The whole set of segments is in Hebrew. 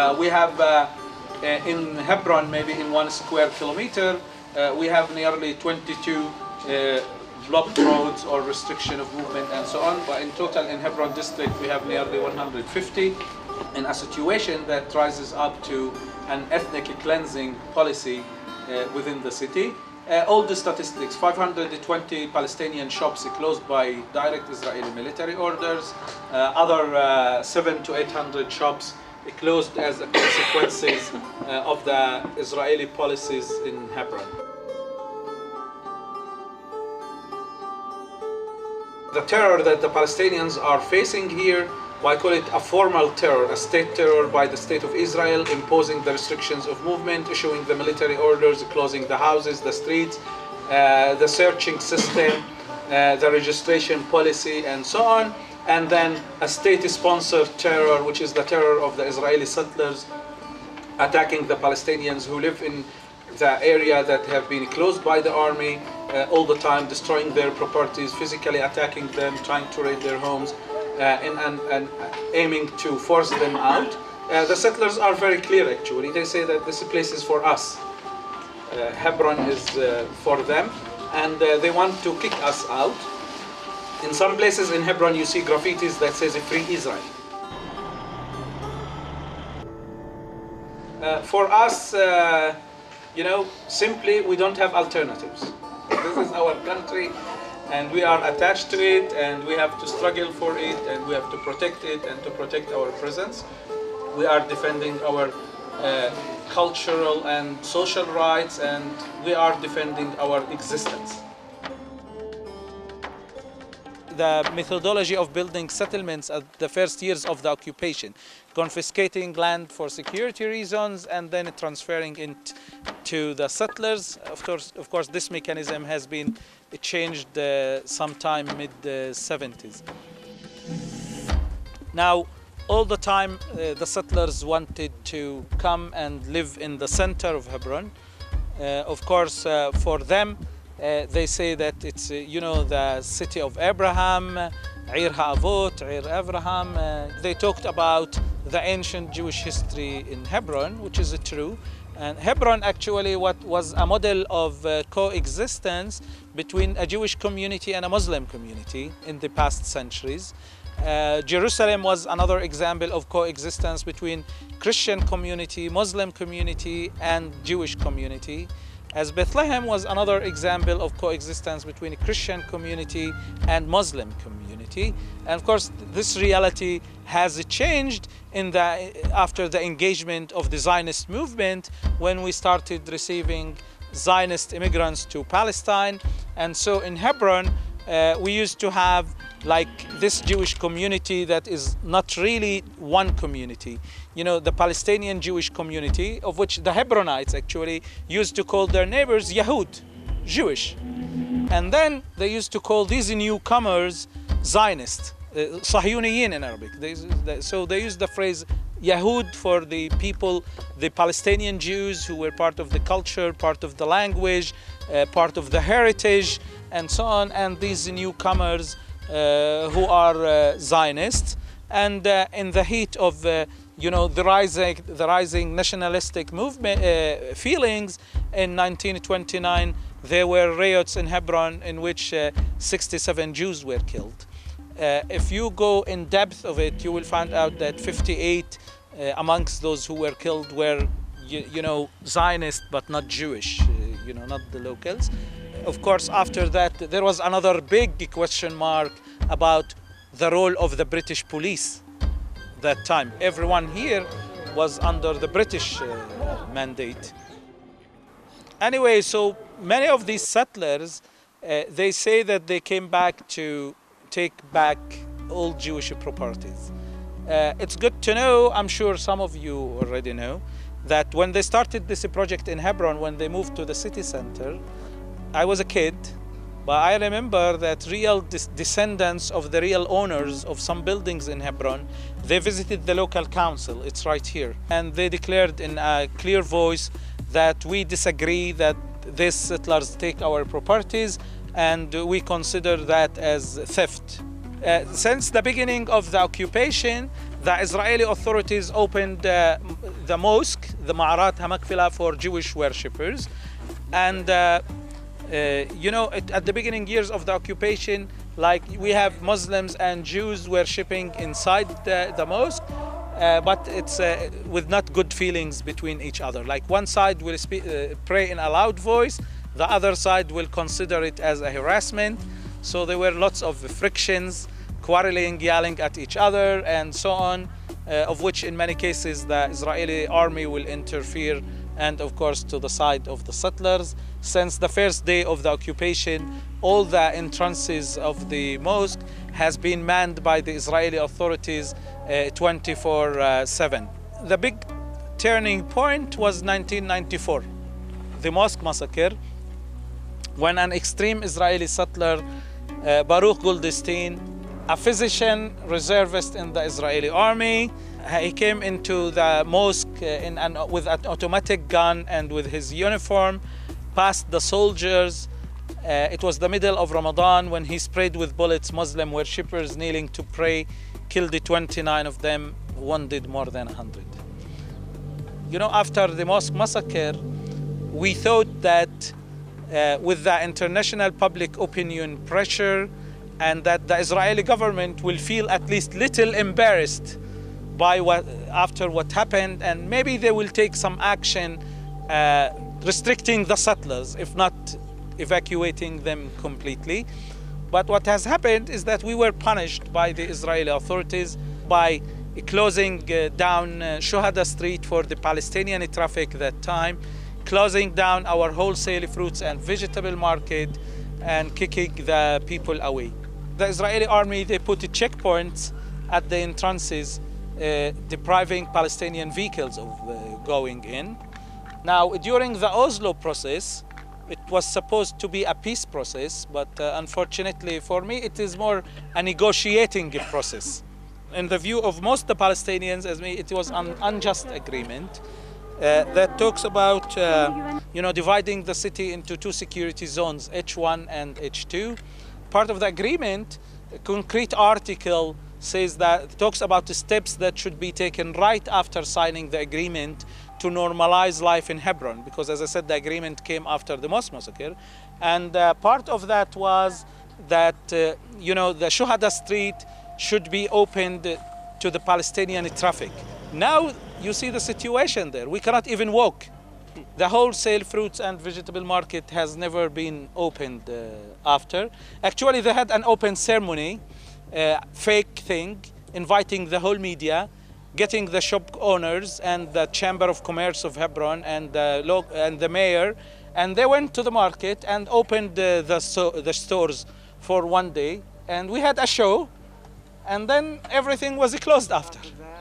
We have in Hebron, maybe in 1 square kilometer, we have nearly 22 blocked roads or restriction of movement and so on. But in total in Hebron district, we have nearly 150 in a situation that rises up to an ethnic cleansing policy within the city. All the statistics, 520 Palestinian shops closed by direct Israeli military orders, other 700 to 800 shops closed as a consequences of the Israeli policies in Hebron. The terror that the Palestinians are facing here, I call it a formal terror, a state terror by the state of Israel, imposing the restrictions of movement, issuing the military orders, closing the houses, the streets, the searching system, the registration policy, and so on. And then a state-sponsored terror, which is the terror of the Israeli settlers attacking the Palestinians who live in the area that have been closed by the army all the time, destroying their properties, physically attacking them, trying to raid their homes, and aiming to force them out. The settlers are very clear actually. They say that this place is for us. Hebron is for them, and they want to kick us out. In some places in Hebron you see graffitis that says "Free Israel." For us, you know, simply we don't have alternatives. This is our country, and we are attached to it, and we have to struggle for it, and we have to protect it, and to protect our presence. We are defending our cultural and social rights, and we are defending our existence. The methodology of building settlements at the first years of the occupation, confiscating land for security reasons and then transferring it to the settlers. Of course, this mechanism has been changed sometime mid-70s. Now, all the time the settlers wanted to come and live in the center of Hebron. Of course, for them, they say that it's, you know, the city of Abraham, Eir HaAvot, Eir Abraham. They talked about the ancient Jewish history in Hebron, which is true. And Hebron actually was a model of coexistence between a Jewish community and a Muslim community in the past centuries. Jerusalem was another example of coexistence between Christian community, Muslim community, and Jewish community. As Bethlehem was another example of coexistence between a Christian community and Muslim community. And of course, this reality has changed after the engagement of the Zionist movement, when we started receiving Zionist immigrants to Palestine. And so in Hebron, we used to have like this Jewish community that is not really one community. You know, the Palestinian Jewish community, of which the Hebronites actually used to call their neighbors Yahud, Jewish. And then they used to call these newcomers Zionist, Sahyuniyin in Arabic. So they used the phrase Yahud for the people, the Palestinian Jews who were part of the culture, part of the language, part of the heritage, and so on, and these newcomers who are Zionists. And in the heat of you know, the rising nationalistic movement feelings in 1929, there were riots in Hebron in which 67 Jews were killed. If you go in depth of it, you will find out that 58 amongst those who were killed were, you know, Zionist but not Jewish, you know, not the locals. Of course, after that, there was another big question mark about the role of the British police that time. Everyone here was under the British mandate. Anyway, so many of these settlers, they say that they came back to take back all Jewish properties. It's good to know, I'm sure some of you already know, that when they started this project in Hebron, when they moved to the city center, I was a kid, but I remember that real descendants of the real owners of some buildings in Hebron, they visited the local council, it's right here, and they declared in a clear voice that we disagree that these settlers take our properties, and we consider that as theft. Since the beginning of the occupation, the Israeli authorities opened the mosque, the Ma'arat HaMakfila, for Jewish worshippers. And you know, at the beginning years of the occupation, like, we have Muslims and Jews worshipping inside the mosque, but it's with not good feelings between each other. Like, one side will pray in a loud voice, the other side will consider it as a harassment. So there were lots of frictions, quarreling, yelling at each other, and so on, of which in many cases the Israeli army will interfere, and of course to the side of the settlers. Since the first day of the occupation, all the entrances of the mosque has been manned by the Israeli authorities 24/7. The big turning point was 1994, the mosque massacre, when an extreme Israeli settler, Baruch Goldstein, a physician reservist in the Israeli army, he came into the mosque with an automatic gun and with his uniform, past the soldiers. It was the middle of Ramadan when he sprayed with bullets Muslim worshippers kneeling to pray, killed 29 of them, wounded more than 100. You know, after the mosque massacre, we thought that with the international public opinion pressure, and that the Israeli government will feel at least little embarrassed by after what happened, and maybe they will take some action restricting the settlers, if not evacuating them completely. But what has happened is that we were punished by the Israeli authorities by closing down Shuhada Street for the Palestinian traffic that time, closing down our wholesale fruits and vegetable market, and kicking the people away. The Israeli army, they put checkpoints at the entrances, depriving Palestinian vehicles of going in. Now, during the Oslo process, it was supposed to be a peace process, but unfortunately for me, it is more a negotiating process. In the view of most the Palestinians, as me, it was an unjust agreement that talks about dividing the city into two security zones, H1 and H2. Part of the agreement, a concrete article says that, talks about the steps that should be taken right after signing the agreement to normalize life in Hebron, because as I said, the agreement came after the mosque massacre. And part of that was that, the Shuhada Street should be opened to the Palestinian traffic. Now you see the situation there. We cannot even walk. The wholesale fruits and vegetable market has never been opened after. Actually, they had an open ceremony, fake thing, inviting the whole media, getting the shop owners and the Chamber of Commerce of Hebron and the mayor, and they went to the market and opened the stores for one day, and we had a show, and then everything was closed after.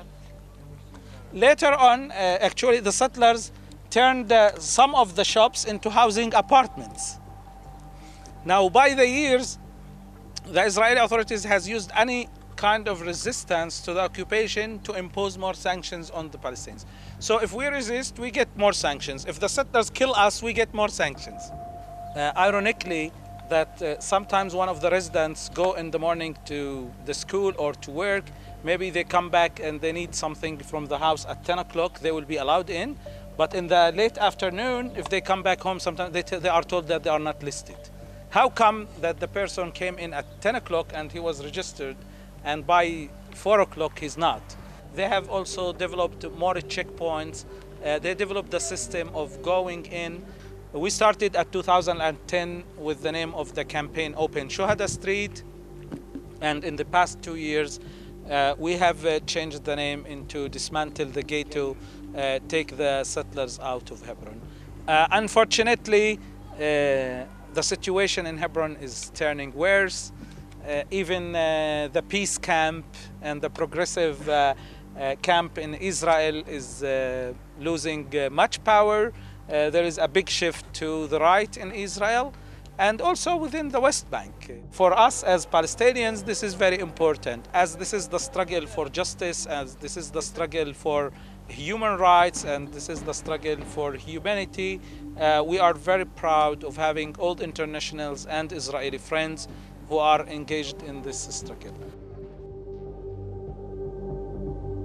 Later on, actually, the settlers turned some of the shops into housing apartments. Now, by the years, the Israeli authorities has used any kind of resistance to the occupation to impose more sanctions on the Palestinians. So if we resist, we get more sanctions. If the settlers kill us, we get more sanctions. Ironically, that sometimes one of the residents go in the morning to the school or to work, maybe they come back and they need something from the house at 10 o'clock, they will be allowed in. But in the late afternoon, if they come back home, sometimes they are told that they are not listed. How come that the person came in at 10 o'clock and he was registered, and by 4 o'clock he's not? They have also developed more checkpoints. They developed the system of going in. We started at 2010 with the name of the campaign Open Shuhada Street. And in the past 2 years, we have changed the name into Dismantle the Ghetto, take the settlers out of Hebron. Unfortunately, the situation in Hebron is turning worse. Even the peace camp and the progressive camp in Israel is losing much power. There is a big shift to the right in Israel and also within the West Bank. For us as Palestinians, this is very important, as this is the struggle for justice, as this is the struggle for human rights, and this is the struggle for humanity. We are very proud of having all internationals and Israeli friends who are engaged in this struggle.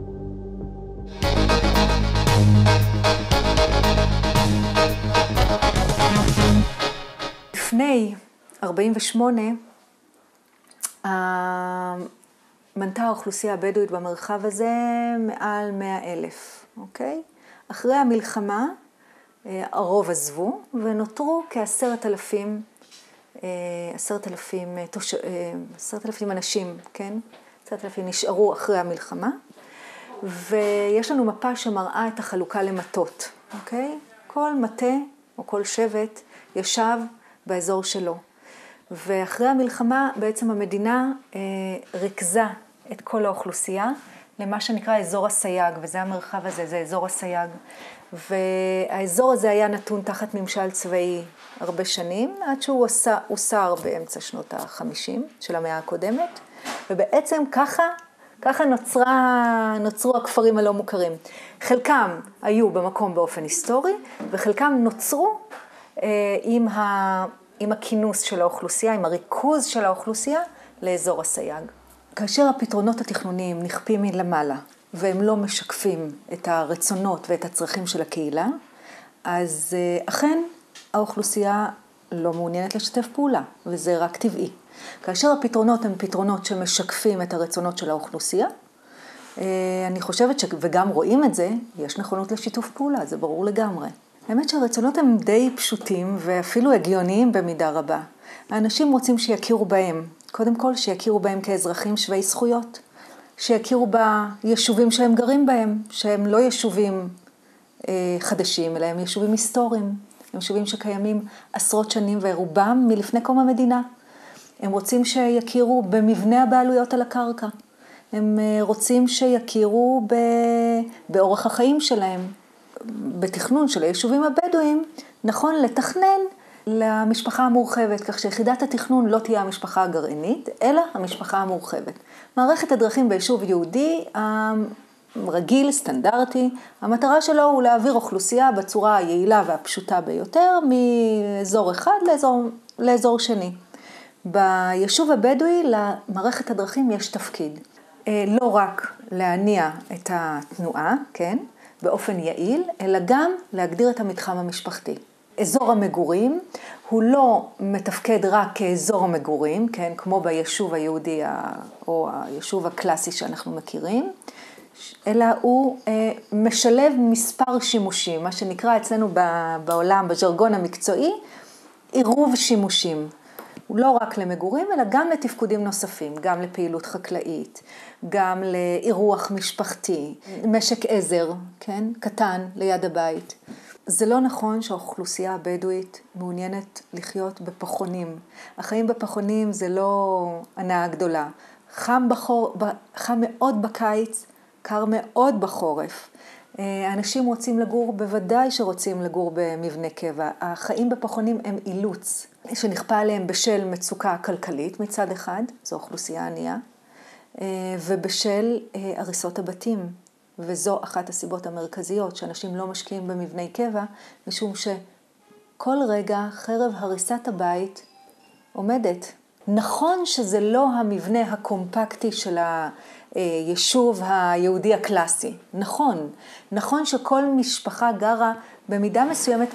בשלהי 48, מנתה האוכלוסייה הבדואית במרחב הזה מעל 100,000, אוקיי? אחרי המלחמה, הרוב עזבו, ונותרו כ10,000 אנשים, כן? 10,000 נשארו אחרי המלחמה, ויש לנו מפה שמראה את החלוקה למטות, אוקיי? כל מטה או כל שבט ישב באזור שלו. ואחרי המלחמה בעצם המדינה ריכזה את כל האוכלוסייה למה שנקרא אזור הסייג, וזה המרחב הזה, זה אזור הסייג. והאזור הזה היה נתון תחת ממשל צבאי הרבה שנים, עד שהוא הוסר באמצע שנות ה-50 של המאה הקודמת, ובעצם ככה נוצרו הכפרים הלא מוכרים. חלקם היו במקום באופן היסטורי, וחלקם נוצרו עם הכינוס של האוכלוסייה, עם הריכוז של האוכלוסייה לאזור הסייג. כאשר הפתרונות התכנוניים נכפים מלמעלה, והם לא משקפים את הרצונות ואת הצרכים של הקהילה, אז אכן האוכלוסייה לא מעוניינת לשתף פעולה, וזה רק טבעי. כאשר הפתרונות הם פתרונות שמשקפים את הרצונות של האוכלוסייה, אני חושבת וגם רואים את זה, יש נכונות לשיתוף פעולה, זה ברור לגמרי. האמת שהרצונות הם די פשוטים ואפילו הגיוניים במידה רבה. האנשים רוצים שיכירו בהם, קודם כל שיכירו בהם כאזרחים שווי זכויות, שיכירו ביישובים שהם גרים בהם, שהם לא יישובים חדשים, אלא הם יישובים היסטוריים, הם יישובים שקיימים עשרות שנים ורובם מלפני קום המדינה. הם רוצים שיכירו במבנה הבעלויות על הקרקע, הם רוצים שיכירו באורח החיים שלהם. בתכנון של היישובים הבדואיים, נכון לתכנן למשפחה המורחבת, כך שיחידת התכנון לא תהיה המשפחה הגרעינית, אלא המשפחה המורחבת. מערכת הדרכים ביישוב יהודי, רגיל, סטנדרטי, המטרה שלו הוא להעביר אוכלוסייה בצורה היעילה והפשוטה ביותר, מאזור אחד לאזור שני. ביישוב הבדואי למערכת הדרכים יש תפקיד. לא רק להניע את התנועה, כן? באופן יעיל, אלא גם להגדיר את המתחם המשפחתי. אזור המגורים הוא לא מתפקד רק כאזור המגורים, כן, כמו ביישוב היהודי או היישוב הקלאסי שאנחנו מכירים, אלא הוא משלב מספר שימושים, מה שנקרא אצלנו בעולם, בז'רגון המקצועי, עירוב שימושים. הוא לא רק למגורים, אלא גם לתפקודים נוספים, גם לפעילות חקלאית, גם לאירוח משפחתי, משק עזר, כן, קטן ליד הבית. זה לא נכון שהאוכלוסייה הבדואית מעוניינת לחיות בפחונים. החיים בפחונים זה לא הנאה גדולה. חם מאוד בקיץ, קר מאוד בחורף. האנשים רוצים לגור, בוודאי שרוצים לגור במבנה קבע. החיים בפחונים הם אילוץ, שנכפה עליהם בשל מצוקה כלכלית מצד אחד, זו אוכלוסייה ענייה, ובשל הריסות הבתים. וזו אחת הסיבות המרכזיות שאנשים לא משקיעים במבני קבע, משום שכל רגע חרב הריסת הבית עומדת. נכון שזה לא המבנה הקומפקטי של היישוב היהודי הקלאסי. נכון שכל משפחה גרה במידה מסוימת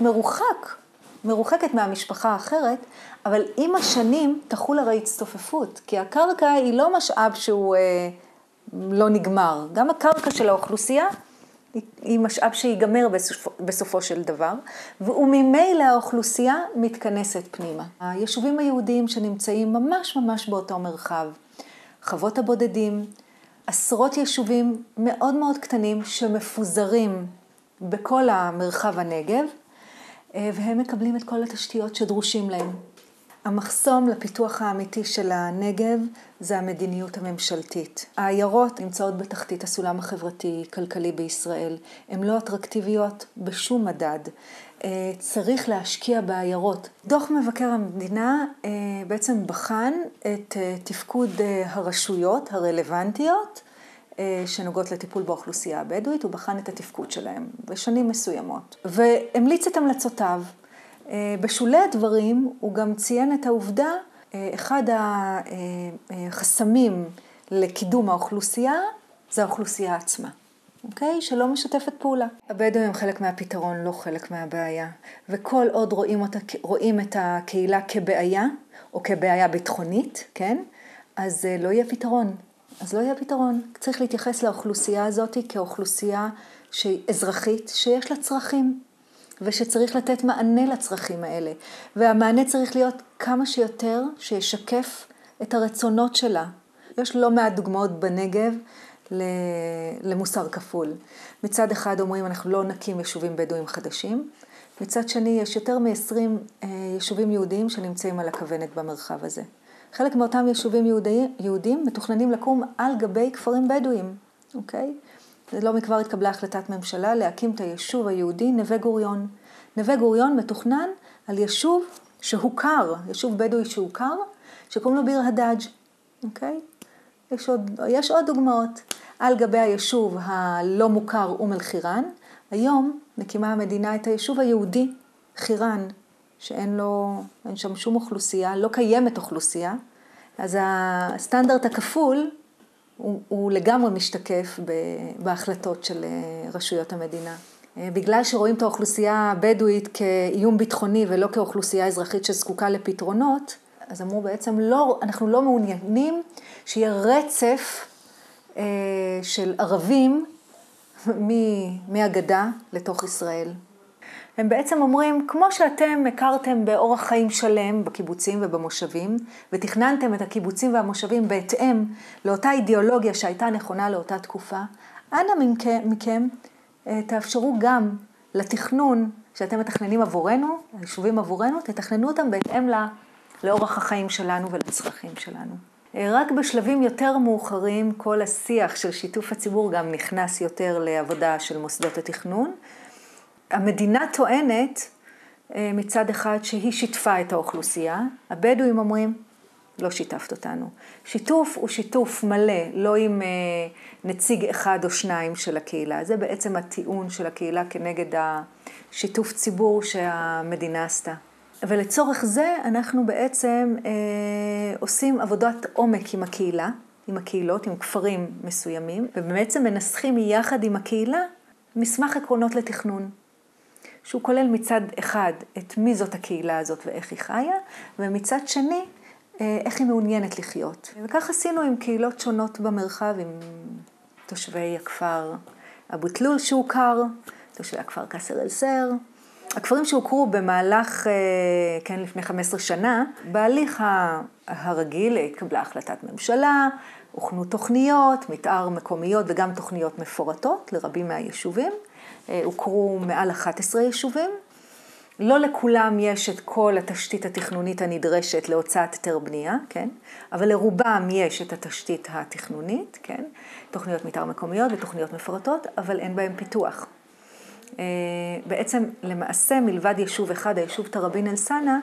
מרוחקת מהמשפחה האחרת, אבל עם השנים תחול הרי הצטופפות, כי הקרקע היא לא משאב שהוא לא נגמר. גם הקרקע של האוכלוסייה היא משאב שיגמר בסופו של דבר, וממילא האוכלוסייה מתכנסת פנימה. היישובים היהודיים שנמצאים ממש באותו מרחב, חוות הבודדים, עשרות יישובים מאוד מאוד קטנים שמפוזרים בכל המרחב הנגב, והם מקבלים את כל התשתיות שדרושים להם. המחסום לפיתוח האמיתי של הנגב זה המדיניות הממשלתית. העיירות נמצאות בתחתית הסולם החברתי-כלכלי בישראל. הן לא אטרקטיביות בשום מדד. צריך להשקיע בעיירות. דוח מבקר המדינה בעצם בחן את תפקוד הרשויות הרלוונטיות שנוגעות לטיפול באוכלוסייה הבדואית, הוא בחן את התפקוד שלהם בשנים מסוימות. והמליץ את המלצותיו. בשולי הדברים הוא גם ציין את העובדה, אחד החסמים לקידום האוכלוסייה זה האוכלוסייה עצמה. אוקיי? שלא משתפת פעולה. הבדואים הם חלק מהפתרון, לא חלק מהבעיה. וכל עוד רואים את הקהילה כבעיה, או כבעיה ביטחונית, כן? אז לא יהיה פתרון. צריך להתייחס לאוכלוסייה הזאת כאוכלוסייה שהיא אזרחית, שיש לה צרכים, ושצריך לתת מענה לצרכים האלה. והמענה צריך להיות כמה שיותר שישקף את הרצונות שלה. יש לא מעט דוגמאות בנגב למוסר כפול. מצד אחד אומרים אנחנו לא נקים יישובים בדואים חדשים, מצד שני יש יותר מ-20 יישובים יהודיים שנמצאים על הכוונת במרחב הזה. חלק מאותם יישובים יהודים מתוכננים לקום על גבי כפרים בדואים, אוקיי? לא מכבר התקבלה החלטת ממשלה להקים את היישוב היהודי נווה גוריון. נווה גוריון מתוכנן על יישוב שהוכר, יישוב בדואי שהוכר, שקוראים לו ביר הדאג', אוקיי? יש עוד דוגמאות. על גבי היישוב הלא מוכר אום אל חירן, היום מקימה המדינה את היישוב היהודי חירן, שאין שם שום אוכלוסייה, לא קיימת אוכלוסייה, אז הסטנדרט הכפול הוא לגמרי משתקף בהחלטות של רשויות המדינה. בגלל שרואים את האוכלוסייה הבדואית כאיום ביטחוני ולא כאוכלוסייה אזרחית שזקוקה לפתרונות, אז אמרו בעצם אנחנו לא מעוניינים שיהיה רצף של ערבים מהגדה לתוך ישראל. הם בעצם אומרים, כמו שאתם הכרתם באורח חיים שלם בקיבוצים ובמושבים, ותכננתם את הקיבוצים והמושבים בהתאם לאותה אידיאולוגיה שהייתה נכונה לאותה תקופה, אנא מכם תאפשרו גם לתכנון שאתם מתכננים עבורנו, היישובים עבורנו, תתכננו אותם בהתאם לאורח החיים שלנו ולצרכים שלנו. רק בשלבים יותר מאוחרים כל השיח של שיתוף הציבור גם נכנס יותר לעבודה של מוסדות התכנון. המדינה טוענת מצד אחד שהיא שיתפה את האוכלוסייה, הבדואים אומרים לא שיתפת אותנו. שיתוף הוא שיתוף מלא, לא עם נציג אחד או שניים של הקהילה. זה בעצם הטיעון של הקהילה כנגד השיתוף ציבור שהמדינה עשתה. ולצורך זה אנחנו בעצם עושים עבודת עומק עם הקהילה, עם הקהילות, עם כפרים מסוימים, ובעצם מנסחים יחד עם הקהילה מסמך עקרונות לתכנון, שהוא כולל מצד אחד את מי זאת הקהילה הזאת ואיך היא חיה, ומצד שני איך היא מעוניינת לחיות. וכך עשינו עם קהילות שונות במרחב, עם תושבי הכפר אבו תלול שהוכר, תושבי הכפר קסר אל סר, הכפרים שהוכרו במהלך, כן, לפני 15 שנה, בהליך הרגיל התקבלה החלטת ממשלה, הוכנו תוכניות, מתאר מקומיות וגם תוכניות מפורטות לרבים מהיישובים. הוכרו מעל 11 יישובים. לא לכולם יש את כל התשתית התכנונית הנדרשת להוצאת היתר בנייה, כן? אבל לרובם יש את התשתית התכנונית, כן? תוכניות מתאר מקומיות ותוכניות מפורטות, אבל אין בהם פיתוח. בעצם למעשה מלבד יישוב אחד, היישוב תראבין אל סאנע,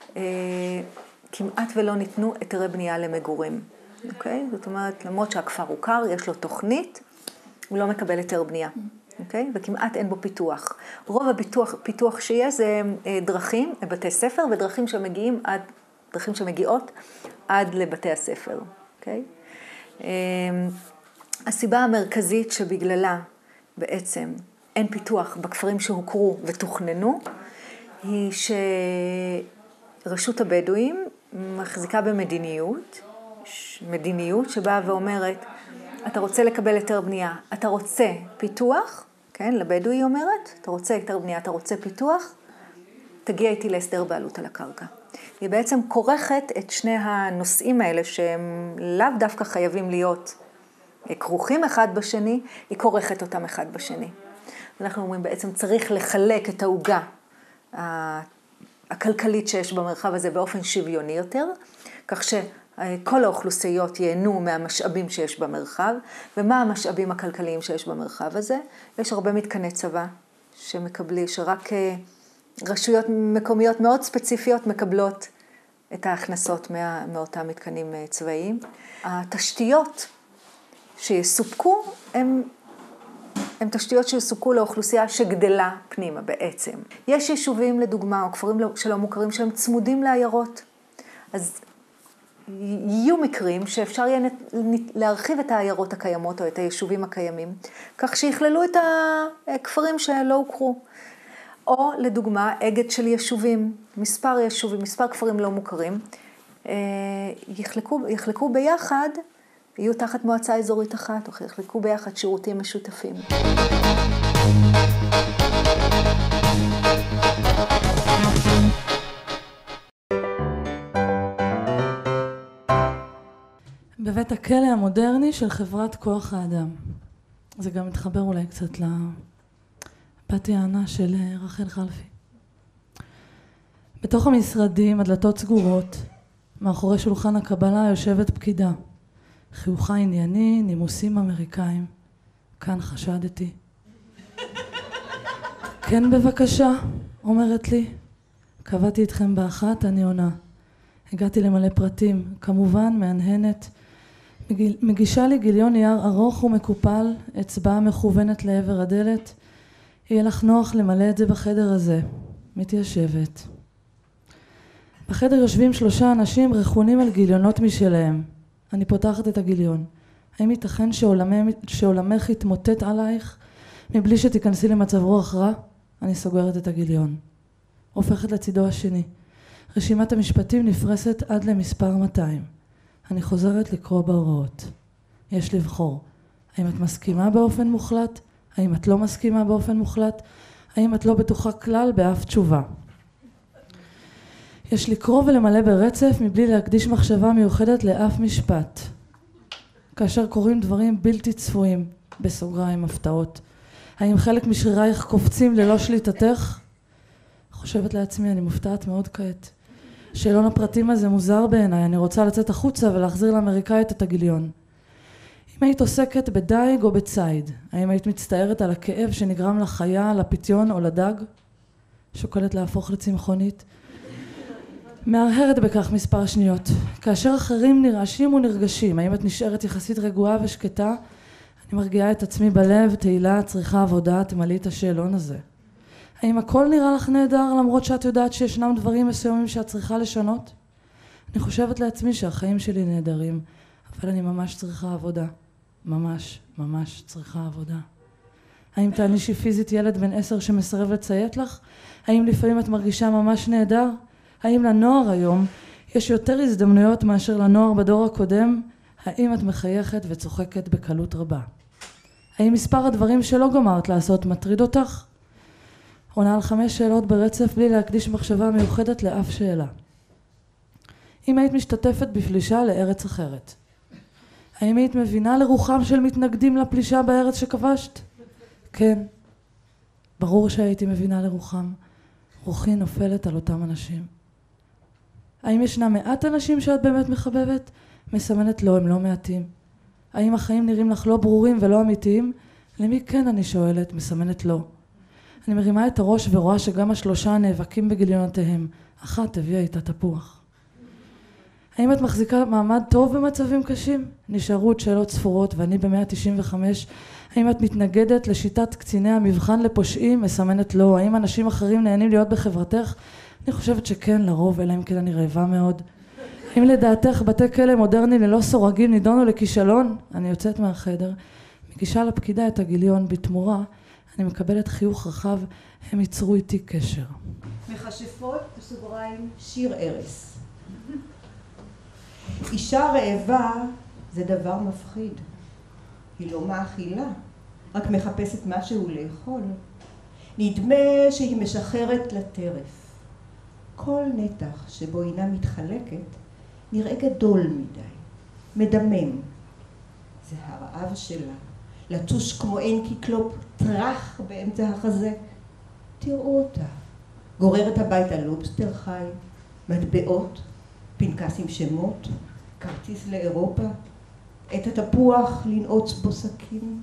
כמעט ולא ניתנו היתרי בנייה למגורים. אוקיי? זאת אומרת, למרות שהכפר הוכר, יש לו תוכנית, הוא לא מקבל היתר בנייה. אוקיי? וכמעט אין בו פיתוח. רוב הפיתוח שיש זה דרכים לבתי ספר ודרכים שמגיעות עד לבתי הספר. אוקיי? הסיבה המרכזית שבגללה בעצם אין פיתוח בכפרים שהוכרו ותוכננו, היא שרשות הבדואים מחזיקה במדיניות שבאה ואומרת, אתה רוצה לקבל היתר בנייה, אתה רוצה פיתוח, כן, לבדואי היא אומרת, אתה רוצה היתר בנייה, אתה רוצה פיתוח, תגיע איתי להסדר בעלות על הקרקע. היא בעצם כורכת את שני הנושאים האלה שהם לאו דווקא חייבים להיות כרוכים אחד בשני, היא כורכת אותם אחד בשני. אנחנו אומרים בעצם צריך לחלק את העוגה הכלכלית שיש במרחב הזה באופן שוויוני יותר, כך שכל האוכלוסיות ייהנו מהמשאבים שיש במרחב, ומה המשאבים הכלכליים שיש במרחב הזה. יש הרבה מתקני צבא שרק רשויות מקומיות מאוד ספציפיות מקבלות את ההכנסות מאותם מתקנים צבאיים. התשתיות שיסופקו הם תשתיות שיסופקו לאוכלוסייה שגדלה פנימה בעצם. יש יישובים לדוגמה, או כפרים שלא מוכרים שהם צמודים לעיירות. אז יהיו מקרים שאפשר יהיה להרחיב את העיירות הקיימות או את היישובים הקיימים, כך שיכללו את הכפרים שלא הוכרו. או לדוגמה, אגד של יישובים, מספר כפרים לא מוכרים, יחלקו ביחד, יהיו תחת מועצה אזורית אחת, או יחלקו ביחד שירותים משותפים. בבית הכלא המודרני של חברת כוח האדם. זה גם מתחבר אולי קצת לבת יענה של רחל חלפי. בתוך המשרדים, הדלתות סגורות, מאחורי שולחן הקבלה יושבת פקידה. חיוכה ענייני, נימוסים אמריקאים. כאן חשדתי. כן בבקשה, אומרת לי. קבעתי איתכם באחת, אני עונה. הגעתי למלא פרטים, כמובן מהנהנת. מגישה לי גיליון נייר ארוך ומקופל, אצבעה מכוונת לעבר הדלת. יהיה לך נוח למלא את זה בחדר הזה. מתיישבת. בחדר יושבים 3 אנשים רכונים על גיליונות משלהם. אני פותחת את הגיליון. האם ייתכן שעולמך יתמוטט עלייך מבלי שתיכנסי למצב רוח רע? אני סוגרת את הגיליון. הופכת לצידו השני. רשימת המשפטים נפרסת עד למספר 200. אני חוזרת לקרוא בהוראות. יש לבחור. האם את מסכימה באופן מוחלט? האם את לא מסכימה באופן מוחלט? האם את לא בטוחה כלל באף תשובה? יש לקרוא ולמלא ברצף מבלי להקדיש מחשבה מיוחדת לאף משפט. כאשר קוראים דברים בלתי צפויים, בסוגריים הפתעות. האם חלק משרירייך קופצים ללא שליטתך? חושבת לעצמי, אני מופתעת מאוד כעת. שאלון הפרטים הזה מוזר בעיניי, אני רוצה לצאת החוצה ולהחזיר לאמריקאית את הגיליון. אם היית עוסקת בדייג או בצייד, האם היית מצטערת על הכאב שנגרם לחיה, לפיתיון או לדג? שוקלת להפוך לצמחונית. מהרהרת בכך מספר שניות. כאשר אחרים נרעשים ונרגשים, האם את נשארת יחסית רגועה ושקטה? אני מרגיעה את עצמי בלב, תהילה, צריכה עבודה, תמלאי את השאלון הזה. האם הכל נראה לך נהדר למרות שאת יודעת שישנם דברים מסוימים שאת צריכה לשנות? אני חושבת לעצמי שהחיים שלי נהדרים, אבל אני ממש צריכה עבודה. ממש צריכה עבודה. האם תענישי פיזית ילד בן 10 שמסרב לציית לך? האם לפעמים את מרגישה ממש נהדר? האם לנוער היום יש יותר הזדמנויות מאשר לנוער בדור הקודם? האם את מחייכת וצוחקת בקלות רבה? האם מספר הדברים שלא גמרת לעשות מטריד אותך? עונה על 5 שאלות ברצף בלי להקדיש מחשבה מיוחדת לאף שאלה. אם היית משתתפת בפלישה לארץ אחרת, האם היית מבינה לרוחם של מתנגדים לפלישה בארץ שכבשת? כן. ברור שהייתי מבינה לרוחם. רוחי נופלת על אותם אנשים. האם ישנה מעט אנשים שאת באמת מחבבת? מסמנת לא, הם לא מעטים. האם החיים נראים לך לא ברורים ולא אמיתיים? למי כן, אני שואלת, מסמנת לא. אני מרימה את הראש ורואה שגם 3 נאבקים בגיליונותיהם. אחת הביאה איתה תפוח. האם את מחזיקה מעמד טוב במצבים קשים? נשארו עוד שאלות ספורות ואני ב-195. האם את מתנגדת לשיטת קציני המבחן לפושעים? מסמנת לא. האם אנשים אחרים נהנים להיות בחברתך? אני חושבת שכן, לרוב, אלא אם כן אני רעבה מאוד. האם לדעתך בתי כלא מודרני ללא סורגים נידונו לכישלון? אני יוצאת מהחדר, מגישה לפקידה את הגיליון בתמורה, אני מקבלת חיוך רחב, הם ייצרו איתי קשר. מכשפות בסוגריים שיר ערש. אישה רעבה זה דבר מפחיד. היא לא מאכילה, רק מחפשת משהו לאכול. נדמה שהיא משחררת לטרף. כל נתח שבו אינה מתחלקת נראה גדול מדי, מדמם. זה הרעב שלה, לטוש כמו אין קיקלופ טרח באמצע החזה. תראו אותה, גוררת הביתה לובסטר חי, מטבעות, פנקס עם שמות, כרטיס לאירופה, את התפוח לנעוץ בו סכין.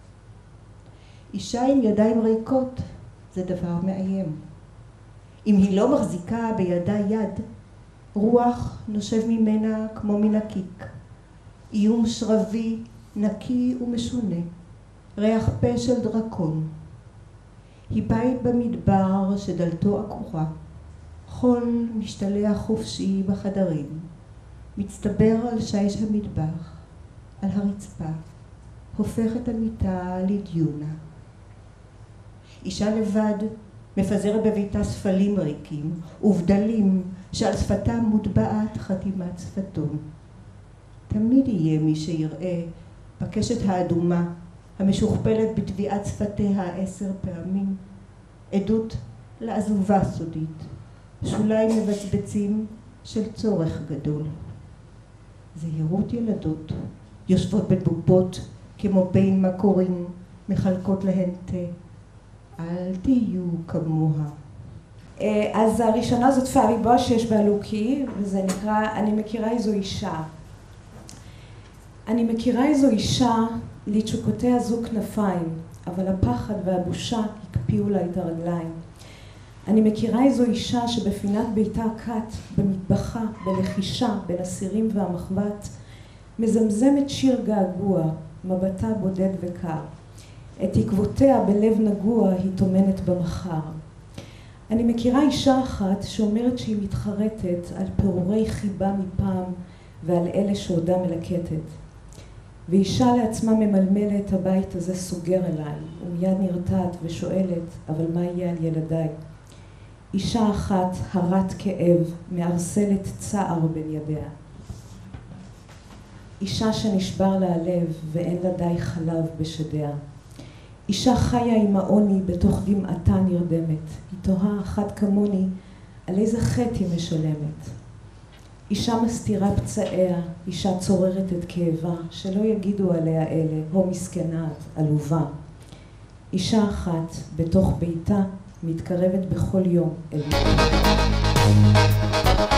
אישה עם ידיים ריקות זה דבר מאיים. אם היא לא מחזיקה בידה יד, רוח נושב ממנה כמו מנקיק. איום שרבי, נקי ומשונה, ריח פה של דרקון. היא בית במדבר שדלתו עקורה, חול משתלח חופשי בחדרים, מצטבר על שיש המטבח, על הרצפה, הופך את המיטה לדיונה. אישה לבד מפזרת בביתה ספלים ריקים ובדלים שעל שפתם מוטבעת חתימת שפתון. תמיד יהיה מי שיראה בקשת האדומה המשוכפלת בטביעת שפתיה 10 פעמים, עדות לעזובה סודית, שוליים מבצבצים של צורך גדול. זהירות ילדות, יושבות בבובות כמו בין מקורים, מחלקות להן תה. אל תהיו כמוה. אז הראשונה זאת פארי בוש שיש באלוקי, וזה נקרא אני מכירה איזו אישה. אני מכירה איזו אישה, לתשוקותיה זו כנפיים, אבל הפחד והבושה הקפיאו לה את הרגליים. אני מכירה איזו אישה שבפינת ביתה הקט, במטבחה, בלחישה, בין הסירים והמחבת, מזמזמת שיר געגוע, מבטה בודד וקר. את תקוותיה בלב נגוע היא טומנת במחר. אני מכירה אישה אחת שאומרת שהיא מתחרטת על פירורי חיבה מפעם ועל אלה שעודה מלקטת. ואישה לעצמה ממלמלת, הבית הזה סוגר אליי, ומיד נרתעת ושואלת, אבל מה יהיה על ילדיי? אישה אחת הרת כאב, מערסלת צער בין ידיה. אישה שנשבר לה הלב ואין לה די חלב בשדיה. אישה חיה עם העוני בתוך דמעתה נרדמת. היא תוהה אחת כמוני על איזה חטא היא משלמת. אישה מסתירה פצעיה, אישה צוררת את כאבה, שלא יגידו עליה אלה, הו מסכנה, עלובה. אישה אחת בתוך ביתה מתקרבת בכל יום אל